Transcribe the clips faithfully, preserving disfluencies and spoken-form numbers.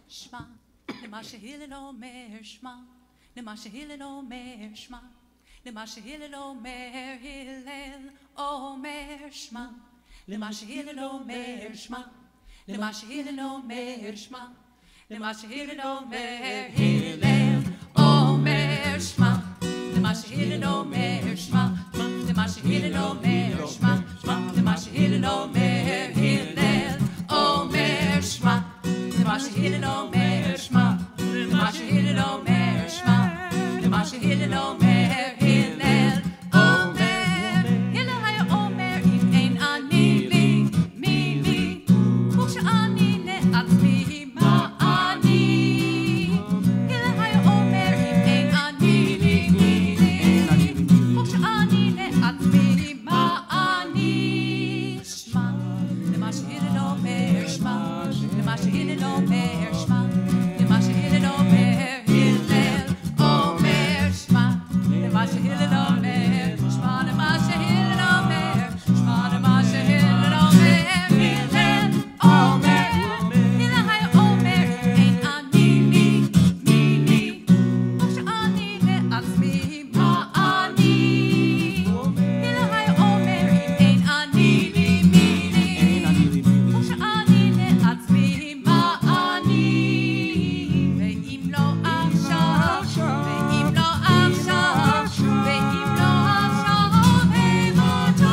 שמע, למה שהלל אומר, שמע, למה שהלל אומר, שמע, למה שהלל אומר, הלל אומר, שמע, למה שהלל אומר, שמע, למה שהלל אומר, שמע, למה שהלל אומר, הלל אומר, שמע, למה שהלל אומר, שמע, למה שהלל אומר, שמע, למה שהלל אומר, הלל אומר, שמע, למה שהלל אומר, שמע, למה שהלל אומר, שמע, למה שהלל אומר, הלל אומר, הלל היה אומר, אם אין אני לי, מי לי, וכשאני לעצמי, מה אני? הלל היה אומר, אם אין אני לי, מי לי, וכשאני לעצמי, מה אני? שמע, למה שהלל אומר, שמע, למה שהלל אומר, שמע, למה שהלל אומר, הלל אומר, שמע, למה שהלל אומר, שמע, למה שהלל אומר, שמע, למה שהלל אומר, הלל אומר, הלל היה אומר, אין אני לי, מי לי, וכשאני לעצמי, מה אני? הלל היה אומר, אין אני לי, מי לי, וכשאני לעצמי, מה אני? ואם לא עכשיו, ואם לא עכשיו, ואם לא עכשיו, אימותיי.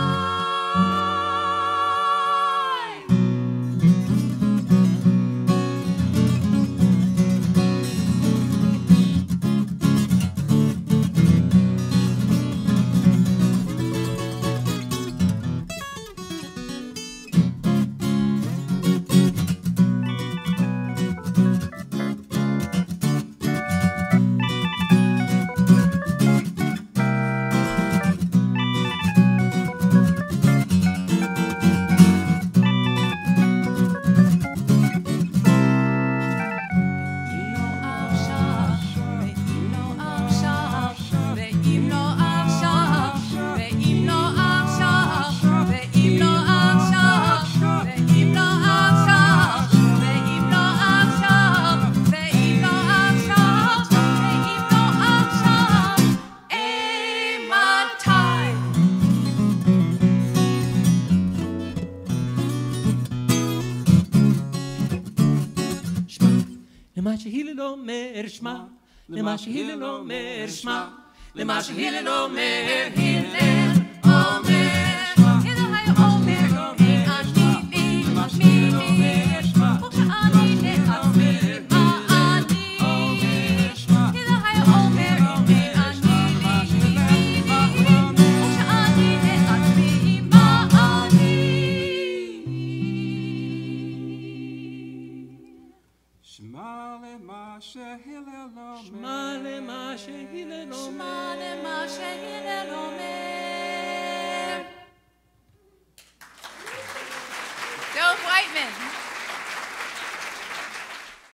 למה שהלל אומר, שמע, למה שהלל אומר, שמע, למה שהלל אומר, הלל אומר, הלל היה אומר, אין אני לי, מי לי, וכשאני לעצמי, מה אני? הלל היה אומר, אין אני לי, מי לי, וכשאני לעצמי, מה אני? שמע למה שהלל אומר, שמע למה שהלל אומר, שמע למה שהלל אומר. Joe Whiteman.